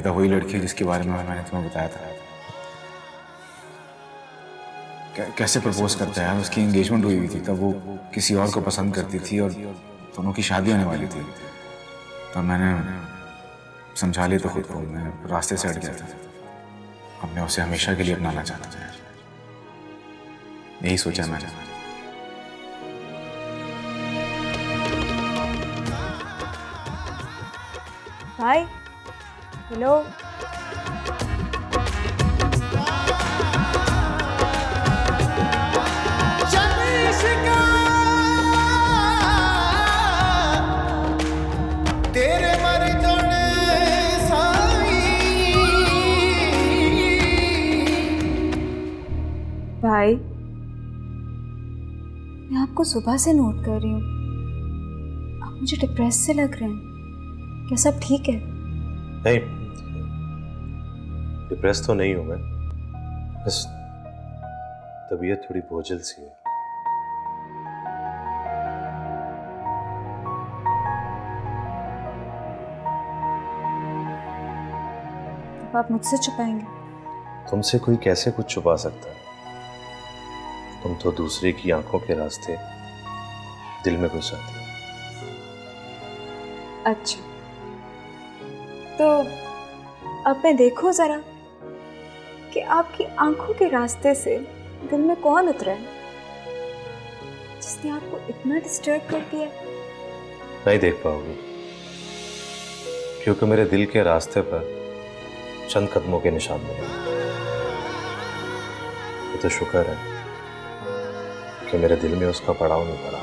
शायद वही लड़की है जिसके बारे में मैंने तुम्हें बताया था। कैसे प्रपोज करता है यार, उसकी एंगेजमेंट हुई हुई थी तब वो किसी और को पसंद करती थी और दोनों की शादी होने वाली थी। तब मैंने समझा लिया तो खुद को, मैं रास्ते से हट गया था। अब मैं उसे हमेशा के लिए अपनाना चाहता था, यही सोचा मैंने। भाई हेलो। तेरे मर जोड़े भाई मैं आपको सुबह से नोट कर रही हूँ, आप मुझे डिप्रेस से लग रहे हैं। क्या सब ठीक है? नहीं, डिप्रेस तो नहीं हूं मैं, बस तबीयत थोड़ी बोझिल सी है। अब आप मुझसे छुपाएंगे? तुमसे कोई कैसे कुछ छुपा सकता है? तुम तो दूसरे की आंखों के रास्ते दिल में घुस जाती हो। अच्छा तो अब मैं देखूं जरा कि आपकी आंखों के रास्ते से दिल में कौन उतरा है जिसने आपको इतना डिस्टर्ब कर दिया। नहीं देख पाओगे, क्योंकि मेरे दिल के रास्ते पर चंद कदमों के निशान बने। ये तो शुक्र है कि मेरे दिल में उसका पड़ाव नहीं पड़ा।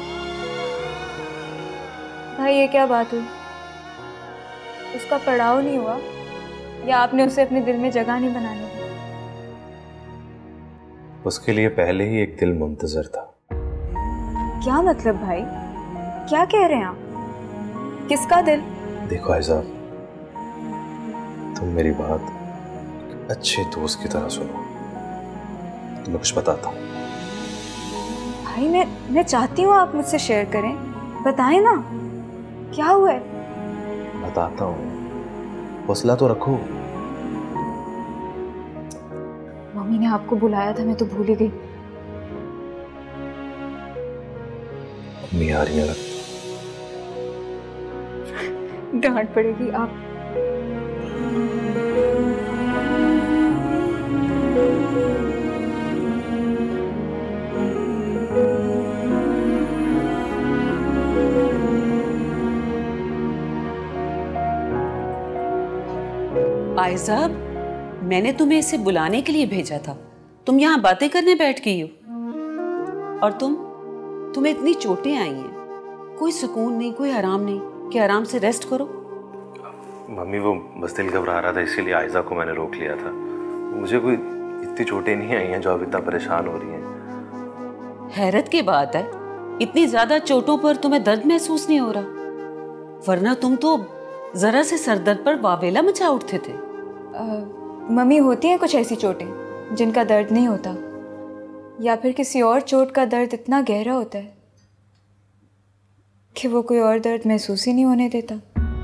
भाई ये क्या बात हुई? उसका पड़ाव नहीं हुआ या आपने उसे अपने दिल में जगह नहीं बनाने दी? उसके लिए पहले ही एक दिल मुंतजर था। क्या मतलब भाई, क्या कह रहे हैं आप? किसका दिल? देखो आयजा, तुम मेरी बात अच्छे दोस्त की तरह सुनो। तुम्हें कुछ बताता हूँ। भाई मैं चाहती हूँ आप मुझसे शेयर करें, बताएं ना क्या हुआ है। बताता हूँ, हौसला तो रखो। मम्मी ने आपको बुलाया था, मैं तो भूल ही गई। मम्मी आ रही है, डांट पड़ेगी आप। आयजा, मैंने तुम्हें इसे बुलाने के लिए भेजा था, तुम यहाँ बातें करने बैठ गई हो। और तुम्हें इतनी चोटें आई हैं, कोई सुकून नहीं, कोई आराम नहीं कि आराम से रेस्ट करो। मम्मी वो बस दिल घबरा रहा था, इसीलिए आयजा को मैंने रोक लिया था। मुझे कोई इतनी चोटें नहीं आई हैं जो अब इतना परेशान हो रही हैं। हैरत की बात है, इतनी ज्यादा चोटों पर तुम्हें दर्द महसूस नहीं हो रहा, वरना तुम तो जरा से सरदर्द पर वावेला मचा उठते थे। मम्मी होती हैं कुछ ऐसी चोटें जिनका दर्द नहीं होता, या फिर किसी और चोट का दर्द इतना गहरा होता है कि वो कोई और दर्द महसूस ही नहीं होने देता।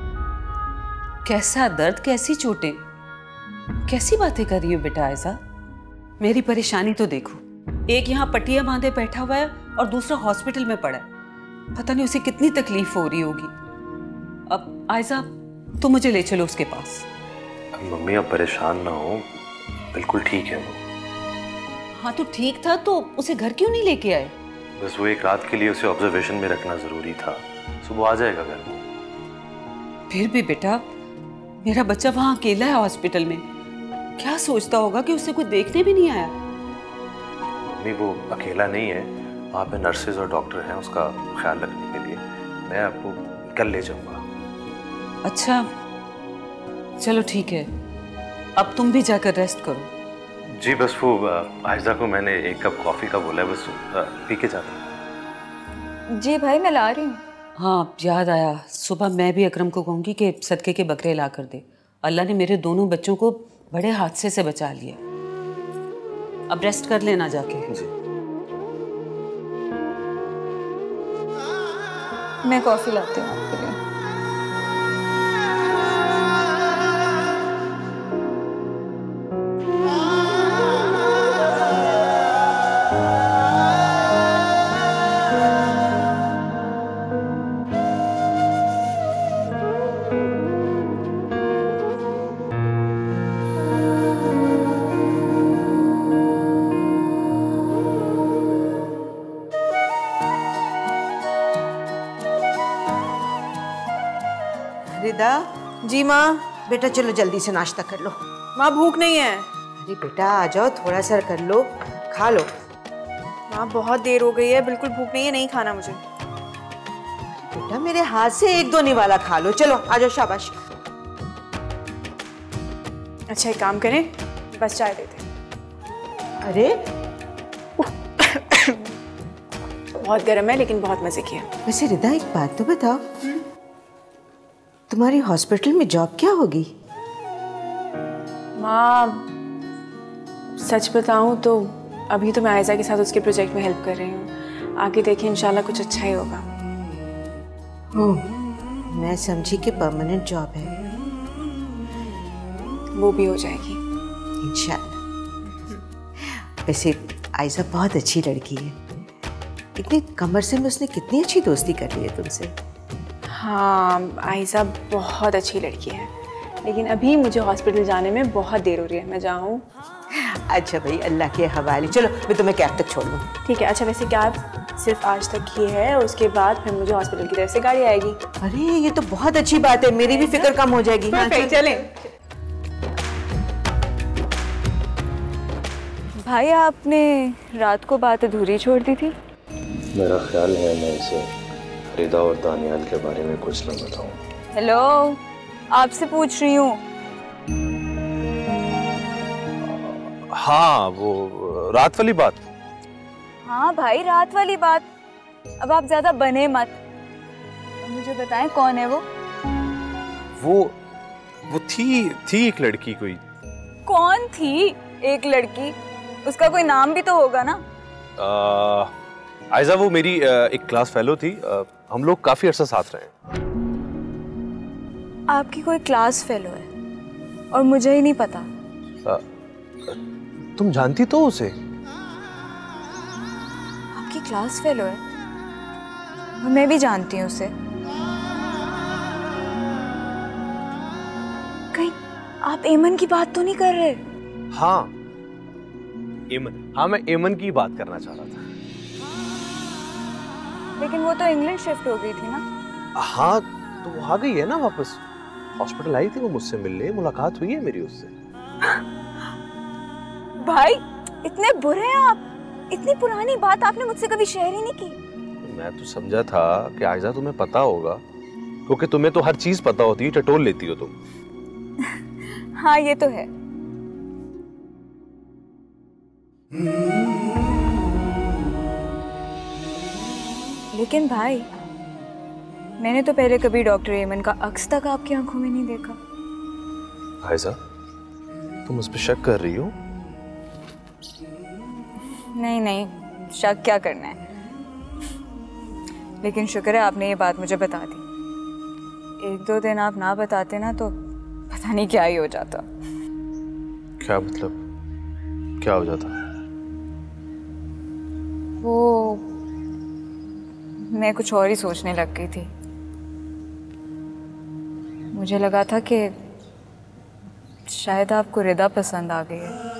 कैसा दर्द, कैसी चोटें, कैसी बातें कर रही हो बेटा आयजा? मेरी परेशानी तो देखो, एक यहाँ पट्टियां बांधे बैठा हुआ है और दूसरा हॉस्पिटल में पड़ा है। पता नहीं उसे कितनी तकलीफ हो रही होगी। अब आयजा तुम मुझे ले चलो उसके पास। मम्मी अब परेशान ना हो, बिल्कुल ठीक है वो। हाँ तो ठीक था तो उसे घर क्यों नहीं लेके आए? बस वो एक रात के लिए उसे ऑब्जर्वेशन में रखना जरूरी था, सुबह आ जाएगा घर वो। फिर भी बेटा, मेरा बच्चा वहां अकेला है हॉस्पिटल में, क्या सोचता होगा कि उसे कोई देखने भी नहीं आया। मम्मी वो अकेला नहीं है, वहाँ पे नर्सेज और डॉक्टर हैं उसका ख्याल रखने के लिए। मैं आपको कल ले जाऊंगा। अच्छा चलो ठीक है, अब तुम भी जाकर रेस्ट करो। जी बस वो आयजा को मैंने एक कप कॉफी का बोला है, बस पी के जाता हूँ। जी भाई मैं ला रही हूँ। हाँ याद आया, सुबह मैं भी अकरम को कहूँगी कि सदके के बकरे ला कर दे। अल्लाह ने मेरे दोनों बच्चों को बड़े हादसे से बचा लिया। अब रेस्ट कर लेना जाके। जी मैं कॉफी लाती हूँ आपके लिए। रिदा। जी माँ। बेटा चलो जल्दी से नाश्ता कर लो। माँ भूख नहीं है। अरे बेटा आ जाओ, थोड़ा सा कर लो, खा लो। माँ बहुत देर हो गई है, बिल्कुल भूख नहीं है, नहीं खाना मुझे। बेटा मेरे हाथ से एक दो निवाला खा लो। चलो आ जाओ, शाबाश। अच्छा एक काम करें, बस चाय दे दें। अरे बहुत गर्म है लेकिन बहुत मजे की है। वैसे रिदा एक बात तो बताओ, तुम्हारी हॉस्पिटल में जॉब क्या होगी? माँ सच बताऊं तो अभी तो मैं आयजा के साथ उसके प्रोजेक्ट में हेल्प कर रही हूँ। आगे देखिए इंशाल्लाह कुछ अच्छा ही होगा। ओह, मैं समझी कि परमानेंट जॉब है। वो भी हो जाएगी इंशाल्लाह। वैसे आयजा बहुत अच्छी लड़की है। इतनी कम अरसे में उसने कितनी अच्छी दोस्ती कर ली है तुमसे। हाँ आयजा बहुत अच्छी लड़की है, लेकिन अभी मुझे हॉस्पिटल जाने में बहुत देर हो रही है। मैं जाऊँ? अच्छा भाई अल्लाह के हवाले। चलो मैं तुम्हें कैब तक छोड़ दूँ। ठीक है। अच्छा वैसे कैब सिर्फ आज तक ही है, उसके बाद फिर मुझे हॉस्पिटल की तरफ से गाड़ी आएगी। अरे ये तो बहुत अच्छी बात है, मेरी भी फिक्र कम हो जाएगी। हाँ चलें। भाई आपने रात को बात अधूरी छोड़ दी थी। मेरा ख्याल है मैं इसे रिदा और दानियाल के बारे में कुछ न बताऊं। हेलो, आपसे पूछ रही हूँ। हाँ वो रात वाली बात। हाँ भाई रात वाली बात। अब आप ज्यादा बने मत, मुझे बताएं कौन है वो? वो थी एक लड़की कोई। कौन थी एक लड़की? उसका कोई नाम भी तो होगा ना। आयजा वो मेरी एक क्लास फेलो थी। हम लोग काफी अरसा साथ रहे। आपकी कोई क्लास फेलो है और मुझे ही नहीं पता। तुम जानती तो उसे? आपकी क्लास फेलो है और मैं भी जानती हूँ उसे। कहीं आप एमन की बात तो नहीं कर रहे? हाँ एमन, हाँ मैं एमन की बात करना चाह रहा था। लेकिन वो तो इंग्लैंड शिफ्ट हो गई थी ना। हाँ तो वो आ गई है ना वापस। हॉस्पिटल आई थी वो मुझसे मिलने, मुलाकात हुई है मेरी उससे। भाई इतने बुरे हैं आप। इतनी पुरानी बात आपने मुझसे कभी शेयर ही नहीं की। मैं तो समझा था कि आयजा तुम्हें पता होगा, क्योंकि तुम्हें तो हर चीज पता होती है, टटोल लेती हो तुम। हाँ ये तो है। लेकिन भाई मैंने तो पहले कभी डॉक्टर एमन का अक्स तक आपकी आंखों में नहीं देखा। आयजा तुम उस पर शक कर रही हो? नहीं नहीं, शक क्या करना है। लेकिन शुक्र है आपने ये बात मुझे बता दी। एक दो दिन आप ना बताते ना तो पता नहीं क्या ही हो जाता। क्या मतलब, क्या हो जाता? वो मैं कुछ और ही सोचने लग गई थी। मुझे लगा था कि शायद आपको रिदा पसंद आ गई है।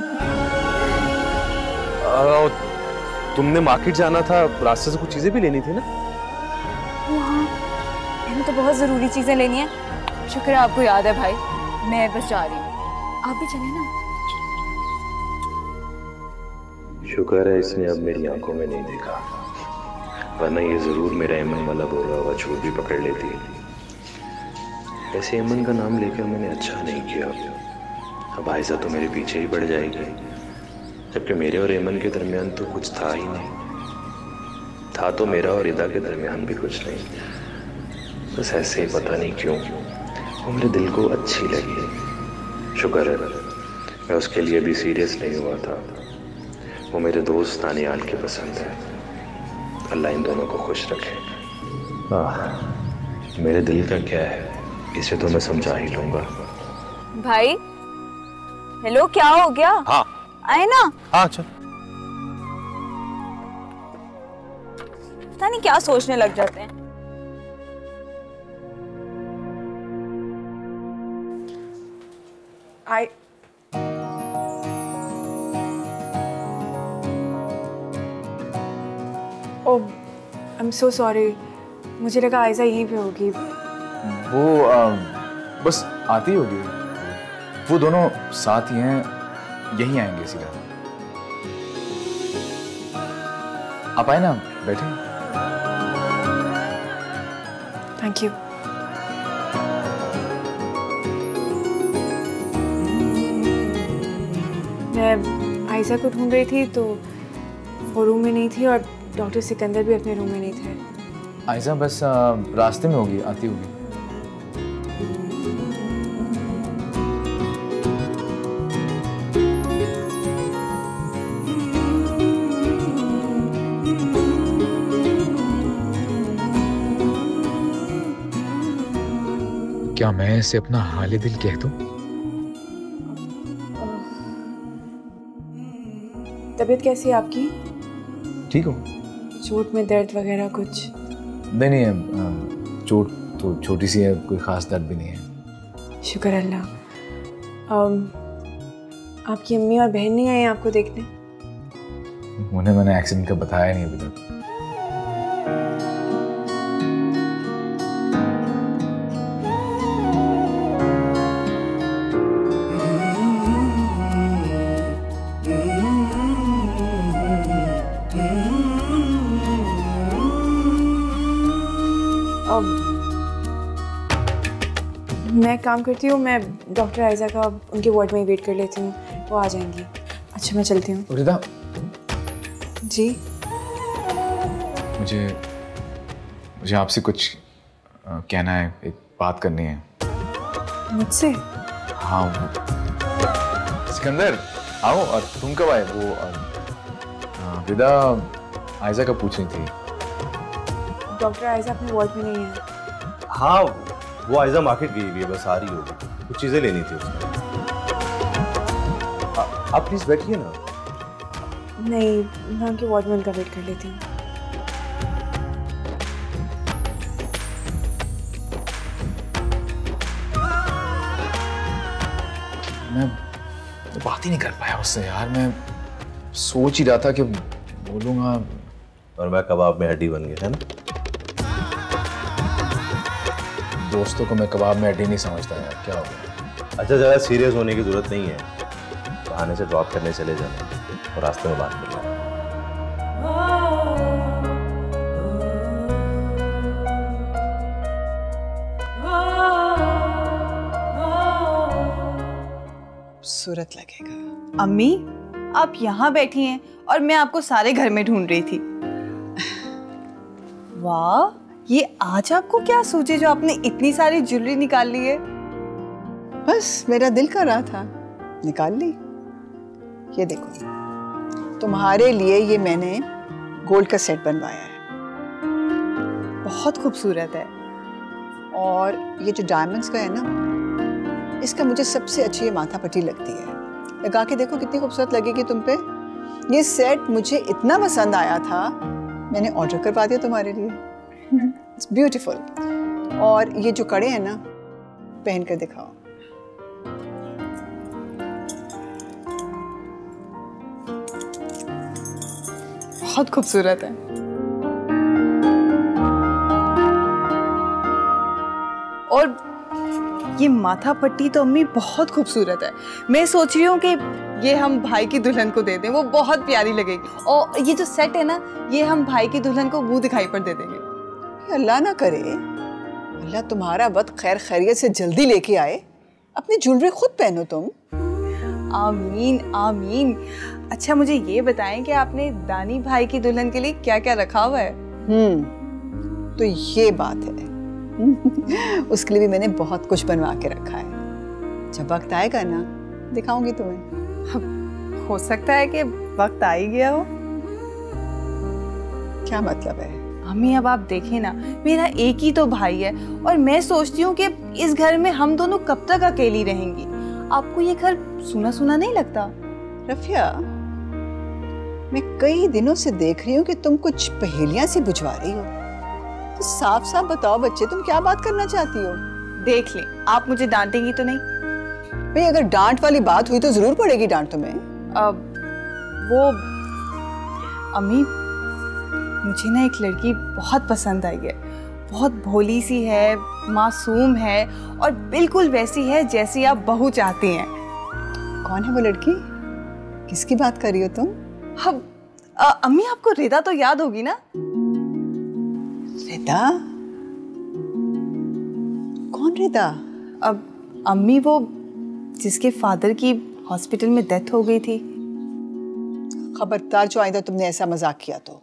तुमने मार्केट जाना था, रास्ते से कुछ चीजें भी लेनी थी ना? हाँ, मैंने तो बहुत ज़रूरी चीज़ें लेनी है। शुक्र है आपको याद है भाई। मैं बस जा रही हूँ, आप भी चले ना। शुक्र है इसने अब मेरी आंखों में नहीं देखा, वरना ये जरूर मेरा एमन वाला बोला हुआ झूठ भी पकड़ लेती। ऐसे एमन का नाम लेकर मैंने अच्छा नहीं किया। अब आयजा तो मेरे पीछे ही पड़ जाएगी, जबकि मेरे और एमन के दरमियान तो कुछ था ही नहीं। था तो मेरा और रिदा के दरमियान भी कुछ नहीं। बस ऐसे ही पता नहीं क्यों वो मेरे दिल को अच्छी लगी। शुक्र है मैं उसके लिए भी सीरियस नहीं हुआ था। वो मेरे दोस्त दानियाल की पसंद है। अल्लाह इन दोनों को खुश रखे। मेरे दिल का क्या है इसे तो मैं समझा ही लूंगा। भाई हेलो, क्या हो गया? हाँ आए ना। हाँ चल। पता नहीं क्या सोचने लग जाते हैं। आई ओह आई एम सो सॉरी, मुझे लगा आयजा यहीं पे होगी। वो बस आती होगी। वो दोनों साथ ही हैं, यहीं आएंगे सीधा। आप आए ना, बैठे। Thank you. मैं आयशा को ढूंढ रही थी तो वो रूम में नहीं थी और डॉक्टर सिकंदर भी अपने रूम में नहीं थे। आयशा बस रास्ते में होगी, आती होगी। क्या मैं इसे अपना हाल दिल कह दूं? तबीयत कैसी है आपकी? ठीक हो? चोट में दर्द वगैरह कुछ? नहीं है, चोट तो छोटी सी है, कोई खास दर्द भी नहीं है। शुक्र अल्लाह। आपकी अम्मी और बहन नहीं आई आपको देखने? उन्हें मैंने एक्सीडेंट का बताया नहीं अभी तक। मैं काम करती हूँ, मैं डॉक्टर आयशा का उनके वार्ड में वेट कर लेती हूँ, वो आ जाएंगी। अच्छा मैं चलती हूँ। रिदा जी? मुझे आपसे कुछ कहना है, एक बात करनी है। मुझसे? हाँ सिकंदर आओ। और तुम कब आए? वो रिदा आयशा का पूछ रही थी। डॉक्टर आयशा अपने वार्ड में नहीं है। हाँ वो आयशा मार्केट गई हुई है, बस आ रही होगी, कुछ चीजें लेनी थी उसने। आप प्लीज बैठिए ना। नहीं, मैं उनके वार्ड में उनका वेट कर लेती हूँ। मैं बात ही नहीं कर पाया उससे यार। मैं सोच ही रहा था कि बोलूंगा, और मैं कबाब में हड्डी बन गया, है ना? दोस्तों को मैं कबाब में हड्डी नहीं समझता यार, क्या हो गया? अच्छा ज़्यादा सीरियस होने की जरूरत नहीं है, बहाने से ड्रॉप करने चले जाना और रास्ते में बात कर लेना। खूबसूरत लगेगा। अम्मी आप यहाँ बैठी हैं और मैं आपको सारे घर में ढूंढ रही थी। वाह, ये आज आपको क्या सूझे जो आपने इतनी सारी ज्वेलरी निकाल ली है? बस मेरा दिल कर रहा था, निकाल ली। ये देखो, तुम्हारे लिए ये मैंने गोल्ड का सेट बनवाया है, बहुत खूबसूरत है। और ये जो डायमंड्स का है ना, इसका मुझे सबसे अच्छी ये माथा पट्टी लगती है। लगा के देखो कितनी खूबसूरत लगेगी तुम पे। ये सेट मुझे इतना पसंद आया था, मैंने ऑर्डर करवा दिया तुम्हारे लिए। It's beautiful. और ये जो कड़े हैं ना, पहन कर दिखाओ। बहुत खूबसूरत है। और ये माथा पट्टी तो अम्मी बहुत खूबसूरत है। मैं सोच रही हूँ कि ये हम भाई की दुल्हन को दे दें, वो बहुत प्यारी लगेगी। और ये जो सेट है ना, ये हम भाई की दुल्हन को मुंह दिखाई पर दे देंगे। अल्लाह ना करे, अल्लाह तुम्हारा वक्त खैर खैरियत से जल्दी लेके आए। अपनी ज्वेलरी खुद पहनो तुम। आमीन आमीन। अच्छा मुझे ये बताएं कि आपने दानी भाई की दुल्हन के लिए क्या क्या रखा हुआ है? तो ये बात है। उसके लिए भी मैंने बहुत कुछ बनवा के रखा है। जब वक्त आएगा ना, दिखाऊंगी तुम्हें। हो सकता है कि वक्त आ ही गया हो। क्या मतलब है? अम्मी अब आप देखें ना, मेरा एक ही तो भाई है और मैं सोचती हूँ कि इस घर में हम दोनों कब तक अकेली रहेंगी। आपको ये घर सुना सुना नहीं लगता? रफिया, मैं कई दिनों से देख रही हूँ कि तुम कुछ पहेलियां सी बुझवा रही हो। तो साफ साफ बताओ बच्चे, तुम क्या बात करना चाहती हो? देख लें, आप मुझे डांटेंगी तो नहीं? भाई अगर डांट वाली बात हुई तो जरूर पड़ेगी डांट तुम्हें। वो अम्मी, मुझे ना एक लड़की बहुत पसंद आई है। बहुत भोली सी है, मासूम है और बिल्कुल वैसी है जैसी आप बहू चाहती हैं। कौन है वो लड़की? किसकी बात कर रही हो तुम? अब अम्मी आपको रिदा तो याद होगी ना? रिदा? कौन रिदा? अब अम्मी वो जिसके फादर की हॉस्पिटल में डेथ हो गई थी। खबरदार जो आइंदा तुमने ऐसा मजाक किया तो।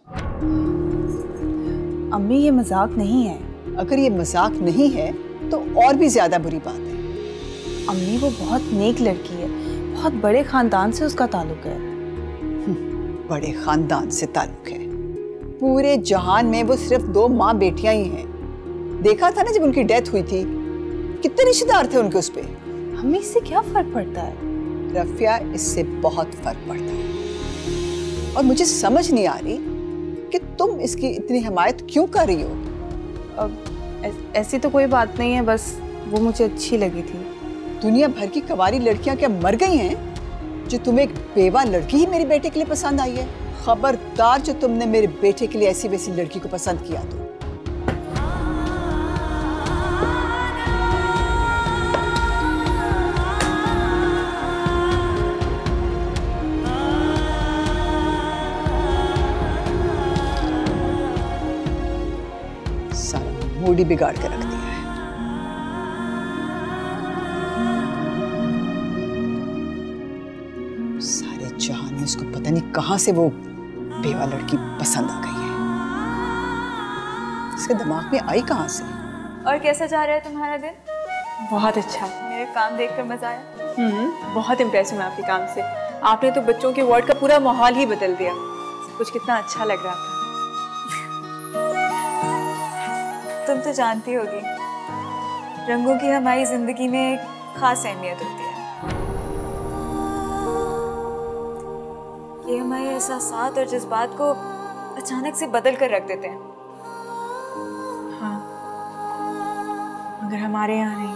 अम्मी ये मजाक नहीं है। अगर ये मजाक नहीं है तो और भी ज्यादा बुरी बात है। अम्मी वो बहुत नेक लड़की है, बहुत बड़े खानदान से उसका ताल्लुक है। बड़े खानदान से ताल्लुक है? पूरे जहान में वो सिर्फ 2 माँ बेटियां ही हैं। देखा था ना जब उनकी डेथ हुई थी, कितने रिश्तेदार थे उनके उस पे। हमें इससे क्या फर्क पड़ता है? रफिया, इससे बहुत फर्क पड़ता है और मुझे समझ नहीं आ रही कि तुम इसकी इतनी हिमायत क्यों कर रही हो। अब ऐसी तो कोई बात नहीं है, बस वो मुझे अच्छी लगी थी। दुनिया भर की कवारी लड़कियां क्या मर गई हैं जो तुम्हें एक बेवा लड़की ही मेरे बेटे के लिए पसंद आई है? खबरदार जो तुमने मेरे बेटे के लिए ऐसी वैसी लड़की को पसंद किया तो। सारा मूड ही बिगाड़ कर रख दिया है। सारे जहान में उसको पता नहीं कहां से वो बेवा लड़की पसंद आ गई है। इसके दिमाग में आई कहां से? और कैसा जा रहा है तुम्हारा दिन? बहुत अच्छा। मेरे काम देखकर मजा आया? बहुत इम्प्रेस हूँ मैं आपके काम से। आपने तो बच्चों के वार्ड का पूरा माहौल ही बदल दिया। सब कुछ कितना अच्छा लग रहा था। तुम तो जानती होगी, रंगों की हमारी जिंदगी में एक खास अहमियत होती है। ये हमारे एहसासात और जज्बात को अचानक से बदल कर रख देते हैं। हाँ, मगर हमारे यहाँ नहीं।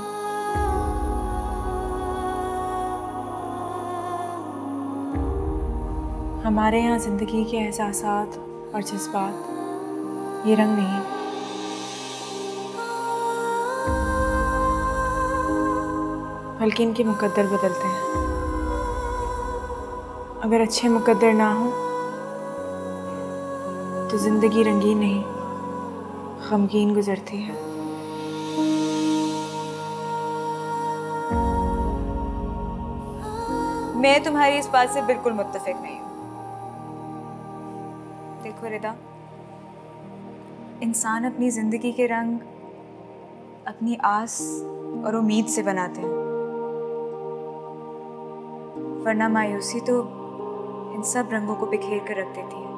हमारे यहाँ जिंदगी के एहसासात और जज्बात ये रंग नहीं, बल्कि इनके मुकद्दर बदलते हैं। अगर अच्छे मुकद्दर ना हो तो जिंदगी रंगीन नहीं, गमगीन गुजरती है। मैं तुम्हारी इस बात से बिल्कुल मुत्तफिक नहीं हूं। देखो रिदा, इंसान अपनी जिंदगी के रंग अपनी आस और उम्मीद से बनाते हैं, वरना मायूसी तो इन सब रंगों को बिखेर कर रख देती है।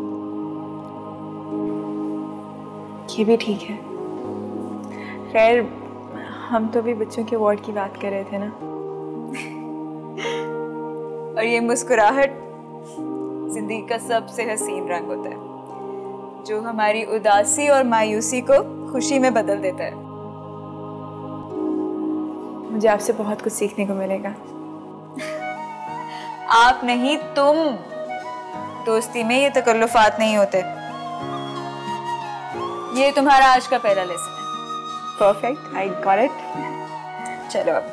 ये भी ठीक है। खैर, हम तो भी बच्चों के वार्ड की बात कर रहे थे ना। और ये मुस्कुराहट जिंदगी का सबसे हसीन रंग होता है, जो हमारी उदासी और मायूसी को खुशी में बदल देता है। मुझे आपसे बहुत कुछ सीखने को मिलेगा। आप नहीं, तुम। दोस्ती में ये तकल्लुफात नहीं होते। ये तुम्हारा आज का पहला लेसन है। Perfect, I got it. चलो अब।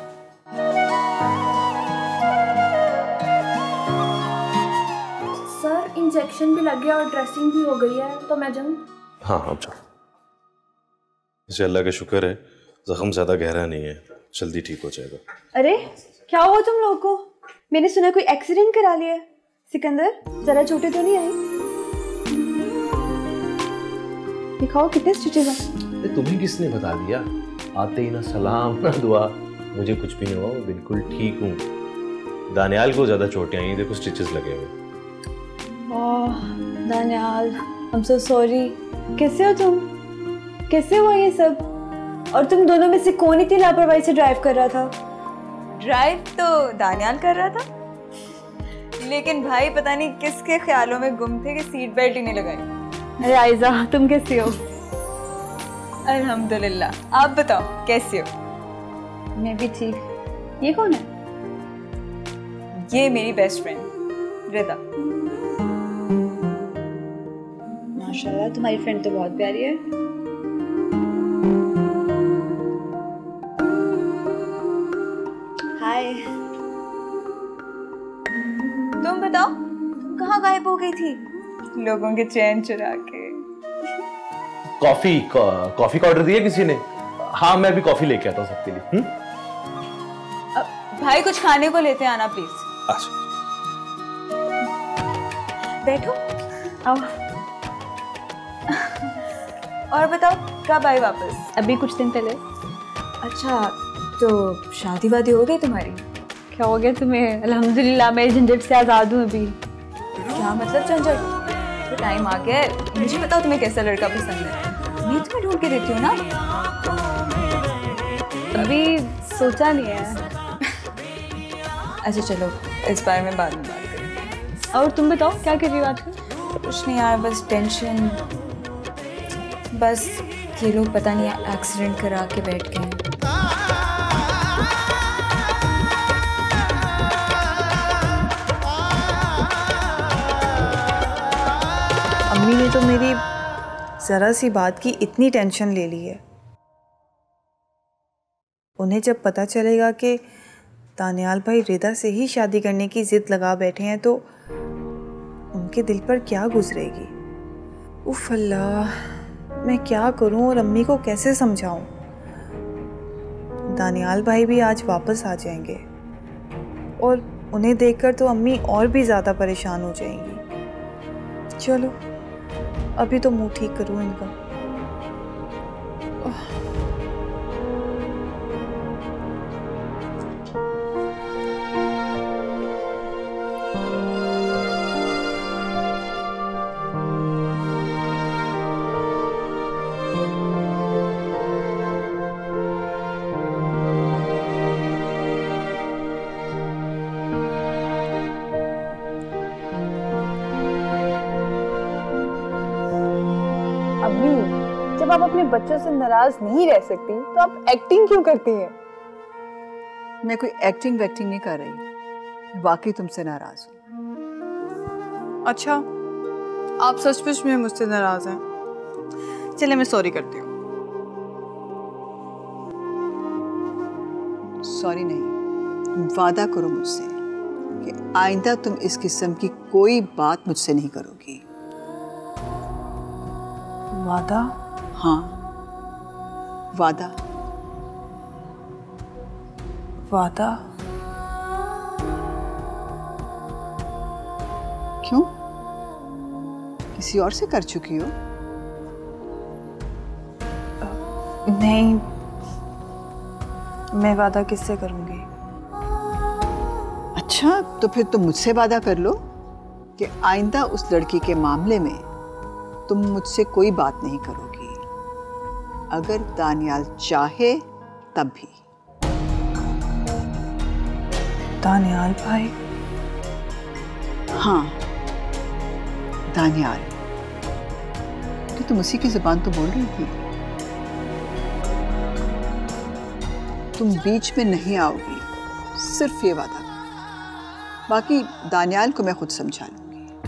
सर, इंजेक्शन भी लग गया और ड्रेसिंग भी हो गई है, तो मैं जाऊँ? हाँ अब जाओ। इसे अल्लाह का शुक्र है जख्म ज़्यादा गहरा नहीं है, जल्दी ठीक हो जाएगा। अरे क्या हुआ तुम लोगों को? मैंने सुना कोई एक्सीडेंट करा लिया है। सिकंदर, जरा चोटें तो नहीं आई? दिखाओ कितने स्टिचेस हैं। तुम्हें किसने बता दिया? आते ही ना सलाम ना दुआ। मुझे कुछ भी नहीं हुआ, मैं बिल्कुल ठीक हूँ। दानियाल को ज़्यादा चोटें आई, देखो स्टिचेस लगे हुए। ओह दानियाल, I'm so sorry। कैसे हो तुम? कैसे हुआ ये सब? और तुम दोनों में से कौन इतनी लापरवाही से ड्राइव कर रहा था? ड्राइव तो दानियाल कर रहा था, लेकिन भाई पता नहीं किसके ख्यालों में गुम थे कि सीट बेल्ट ही नहीं लगाई। अरे आयजा, तुम कैसी हो? अल्हम्दुलिल्लाह। आप बताओ कैसी हो? मैं भी ठीक। ये कौन है? ये मेरी बेस्ट फ्रेंड रिदा। माशाल्लाह, तुम्हारी फ्रेंड तो बहुत प्यारी है। गायब हो गई थी? लोगों के चैन चुरा के। कॉफी का ऑर्डर दिया किसी ने? हाँ, मैं भी कॉफी लेके आता हूँ सबके लिए। भाई कुछ खाने को लेते आना प्लीज। अच्छा, बैठो। आओ। और बताओ कब आई वापस? अभी कुछ दिन पहले। अच्छा, तो शादी वादी हो गई तुम्हारी? क्या हो गया तुम्हें? अल्हम्दुलिल्लाह मैं झंझट से आज़ाद हूँ अभी। क्या मतलब झंझट? तो टाइम आ गया है। मुझे बताओ तुम्हें कैसा लड़का पसंद है, मैं तुम्हें ढूंढ के देती हूँ ना। अभी सोचा नहीं है। अच्छा चलो, इस बारे में बाद में बात करेंगे। और तुम बताओ क्या कर रही हो आजकल? कुछ नहीं यार, बस टेंशन। बस ये लोग पता नहीं एक्सीडेंट करा के बैठ गए हैं। अम्मी ने तो मेरी ज़रा सी बात की इतनी टेंशन ले ली है। उन्हें जब पता चलेगा कि दानियाल भाई रिदा से ही शादी करने की जिद लगा बैठे हैं तो उनके दिल पर क्या गुजरेगी। उफ अल्लाह, मैं क्या करूं और अम्मी को कैसे समझाऊं। दानियाल भाई भी आज वापस आ जाएंगे और उन्हें देखकर तो अम्मी और भी ज़्यादा परेशान हो जाएंगी। चलो अभी तो मुंह ठीक करूं इनका। अम्मी, जब आप अपने बच्चों से नाराज नहीं रह सकती तो आप एक्टिंग क्यों करती हैं? मैं कोई एक्टिंग वैक्टिंग नहीं कर रही, मैं वाकई तुमसे नाराज हूँ। अच्छा, आप सचमुच में मुझसे नाराज हैं? चले मैं सॉरी करती हूँ। सॉरी नहीं, तुम वादा करो मुझसे कि आइंदा तुम इस किस्म की कोई बात मुझसे नहीं करोगी। वादा? हाँ, वादा। वादा? क्यों? किसी और से कर चुकी हो? नहीं, मैं वादा किससे करूंगी? अच्छा, तो फिर तुम मुझसे वादा कर लो कि आइंदा उस लड़की के मामले में तुम मुझसे कोई बात नहीं करोगी, अगर दानियाल चाहे तब भी। दानियाल भाई? हाँ, दानियाल। कि तुम उसी की जुबान तो बोल रही थी। तुम बीच में नहीं आओगी, सिर्फ ये वादा करो। बाकी दानियाल को मैं खुद समझा लूंगी।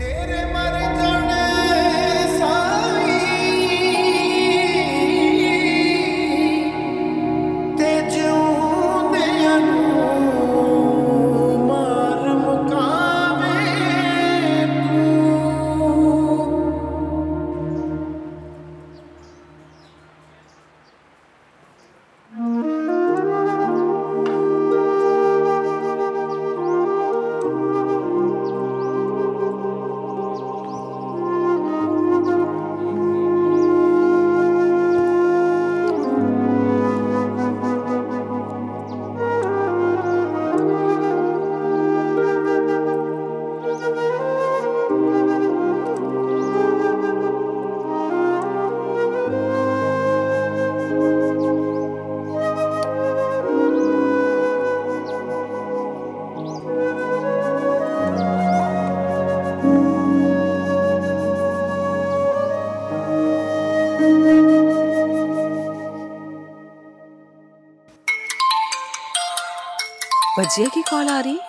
बजिया की कॉल आ रही।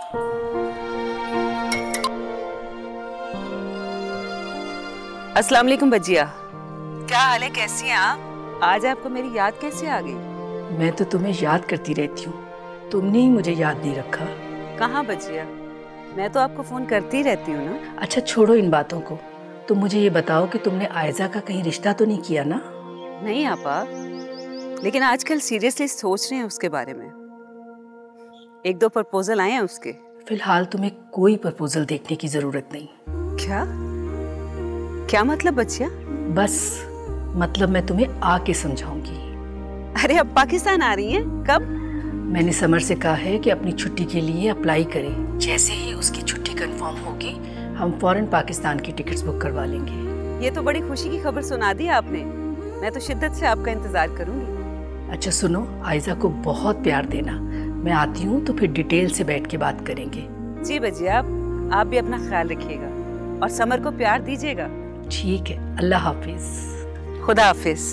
अस्सलाम वालेकुम बजिया, क्या हाल है, कैसी हैं आप? आज आपको मेरी याद कैसे आ गई? मैं तो तुम्हें याद करती रहती हूँ, तुमने ही मुझे याद नहीं रखा। कहाँ बजिया, मैं तो आपको फोन करती रहती हूँ ना। अच्छा छोड़ो इन बातों को, तुम मुझे ये बताओ कि तुमने आयजा का कहीं रिश्ता तो नहीं किया ना? नहीं आपा, लेकिन आजकल सीरियसली सोच रहे हैं उसके बारे में। 1-2 प्रपोजल आए हैं उसके। फिलहाल तुम्हें कोई प्रपोजल देखने की जरूरत नहीं। क्या क्या मतलब बच्चिया? बस मतलब मैं तुम्हें आके समझाऊंगी। अरे अब पाकिस्तान आ रही हैं? कब? मैंने समर से कहा है कि अपनी छुट्टी के लिए अप्लाई करे। जैसे ही उसकी छुट्टी कंफर्म होगी हम फौरन पाकिस्तान की टिकट्स बुक करवा लेंगे। ये तो बड़ी खुशी की खबर सुना दी आपने। मैं तो शिद्दत से आपका इंतजार करूंगी। अच्छा सुनो, आयजा को बहुत प्यार देना। मैं आती हूँ तो फिर डिटेल से बैठ के बात करेंगे। जी बजिया, आप भी अपना ख्याल रखिएगा और समर को प्यार दीजिएगा। ठीक है, अल्लाह हाफिज। खुदा हाफिज।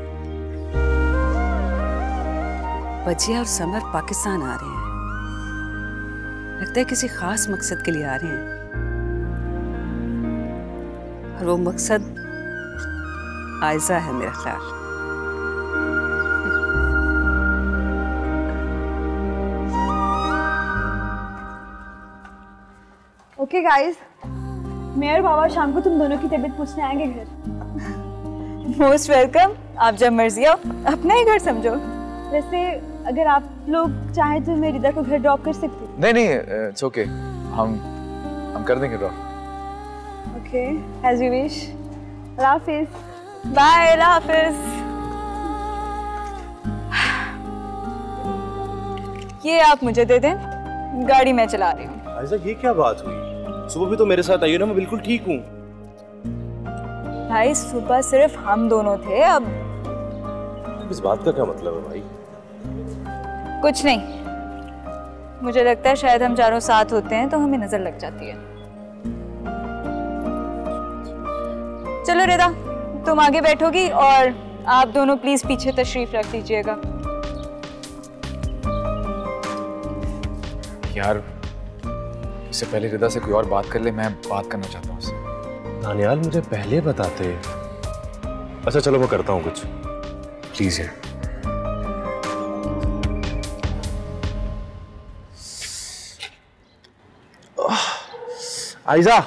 बजिया और समर पाकिस्तान आ रहे हैं। लगता है किसी खास मकसद के लिए आ रहे हैं और वो मकसद आयजा है मेरा ख्याल। ओके गाइस, मैं और बाबा शाम को तुम दोनों की तबीयत पूछने आएंगे घर। Most welcome. आप जब मर्जी आओ, अपना ही घर समझो। वैसे अगर आप लोग चाहें तो मैं रिदा को घर ड्रॉप कर सकती हूँ। नहीं, इट्स ओके, हम कर देंगे drop. Okay, as you wish. अल्लाह हाफिज। बाय। अल्लाह हाफिज। ये आप मुझे दे दें, गाड़ी मैं चला रही हूँ। आयजा ये क्या बात हुई? सुबह भी तो मेरे साथ आई हो ना, मैं बिल्कुल ठीक हूँ। भाई सुबह सिर्फ हम दोनों थे, अब इस बात का क्या मतलब है भाई? कुछ नहीं। मुझे लगता है शायद हम चारों साथ होते हैं तो हमें नजर लग जाती है। चलो रिदा, तुम आगे बैठोगी और आप दोनों प्लीज पीछे तशरीफ रख दीजिएगा। यार इससे पहले रिदा से कोई और बात कर ले, मैं बात करना चाहता हूँ उससे। दानियाल मुझे पहले बताते। अच्छा चलो मैं करता हूँ कुछ, प्लीज यार। आयजा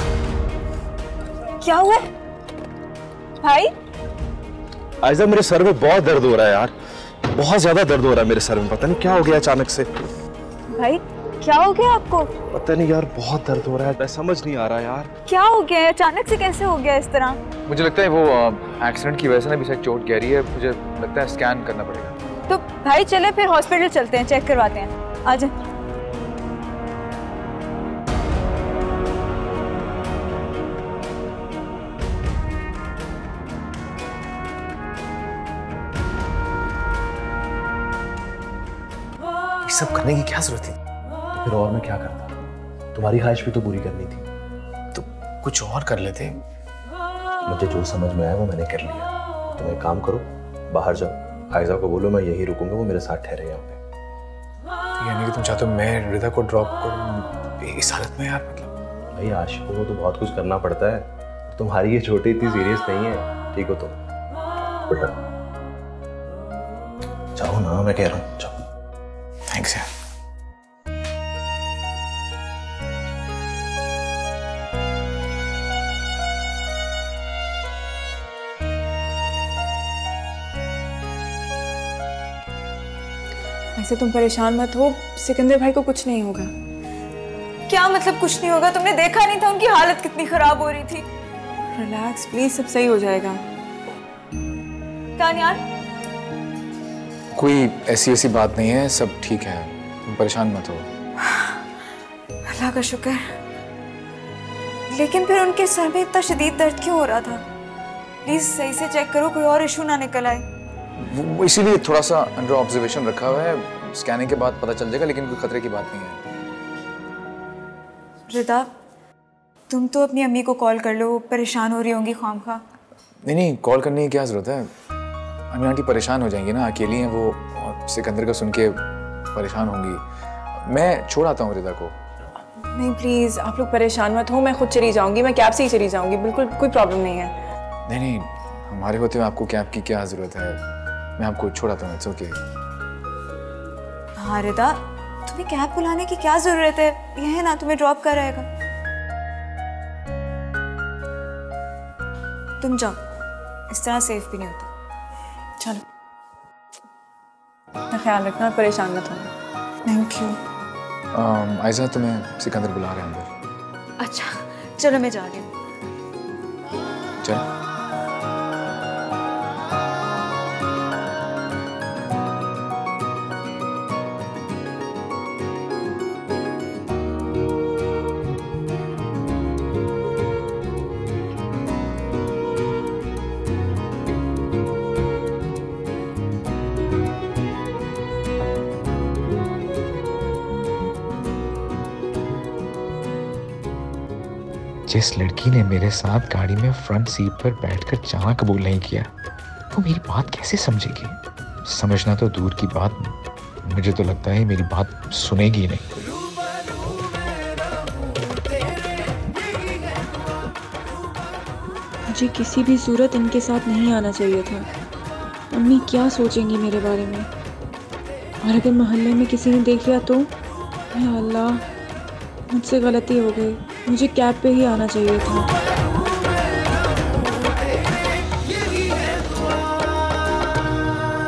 क्या हुआ भाई? आयजा मेरे सर में बहुत दर्द हो रहा है यार, बहुत ज्यादा दर्द हो रहा है मेरे सर में। पता नहीं क्या हो गया अचानक से। भाई क्या हो गया आपको? पता नहीं यार, बहुत दर्द हो रहा है, समझ नहीं आ रहा यार। क्या हो गया है? अचानक से कैसे हो गया इस तरह? मुझे लगता है वो एक्सीडेंट की वजह से ना भी शायद चोट गहरी है। मुझे लगता है स्कैन करना पड़ेगा। तो भाई चले फिर हॉस्पिटल चलते हैं, चेक करवाते हैं। आ जाए। ये सब करने की क्या जरूरत थी? फिर और मैं क्या करता? तुम्हारी ख्वाहिश भी तो पूरी करनी थी। तो कुछ और कर लेते। मुझे जो समझ में आया वो मैंने कर लिया। तुम एक काम करो, बाहर जाओ, आयजा को बोलो मैं यहीं रुकूंगा, वो मेरे साथ ठहरे यहाँ पे। यानी कि तुम चाहते हो मैं रिदा को ड्रॉप करूं इस हालत में? यार मतलब भाई आशिकों को तो बहुत कुछ करना पड़ता है। तुम्हारी ये छोटी इतनी सीरियस नहीं है, ठीक हो तुम? बेटा जाओ ना, मैं कह रहा हूँ जाओ। थैंक्स यार। ऐसे तुम परेशान मत हो, सिकंदर भाई को कुछ नहीं होगा। क्या मतलब कुछ नहीं होगा? तुमने देखा नहीं था उनकी हालत कितनी खराब हो रही थी। रिलैक्स प्लीज, सब सही हो जाएगा। दानियाल, कोई ऐसी बात नहीं है, सब ठीक है, तुम परेशान मत हो। अल्लाह का शुक्र। लेकिन फिर उनके सर में इतना शदीद दर्द क्यों हो रहा था? प्लीज सही से चेक करो, कोई और इशू ना निकल आए। वो इसीलिए थोड़ा सा अंडर ऑब्जर्वेशन रखा हुआ है, स्कैनिंग के बाद पता चल जाएगा, लेकिन कोई खतरे की बात नहीं है। रिदा, तुम तो अपनी अम्मी को कॉल कर लो, परेशान हो रही होंगी खामखा। नहीं, कॉल करने की क्या जरूरत है? अम्मी आंटी परेशान हो जाएंगी ना, अकेली हैं वो, और सिकंदर का सुन के परेशान होंगी। मैं छोड़ आता हूँ रिदा को। नहीं प्लीज आप लोग परेशान मत हो, मैं खुद चली जाऊंगी, मैं कैब से ही चली जाऊंगी, बिल्कुल कोई प्रॉब्लम नहीं है। नहीं, हमारे होते हुए आपको कैब की क्या जरूरत है? मैं आपको छोड़ आता हूँ, इट्स ओके। हाँ रिदा, तुम्हें कैब बुलाने की क्या जरूरत है? यह है ना, तुम्हें ड्रॉप कर रहेगा। तुम जाओ, इस तरह सेफ भी नहीं होता। चलो, अपना ख्याल रखना और परेशान मत होना। Thank you. आयजा तुम्हें सिकंदर बुला रहे हैं अंदर। अच्छा चलो, मैं जा रही हूँ। चल। जिस लड़की ने मेरे साथ गाड़ी में फ्रंट सीट पर बैठकर जाना कबूल नहीं किया, वो मेरी बात कैसे समझेगी? समझना तो दूर की बात, मुझे तो लगता है मेरी बात सुनेगी नहीं। मुझे किसी भी सूरत इनके साथ नहीं आना चाहिए था। अम्मी क्या सोचेंगी मेरे बारे में? और अगर मोहल्ले में किसी ने देख लिया तो? या अल्लाह, मुझसे गलती हो गई, मुझे कैब पे ही आना चाहिए था।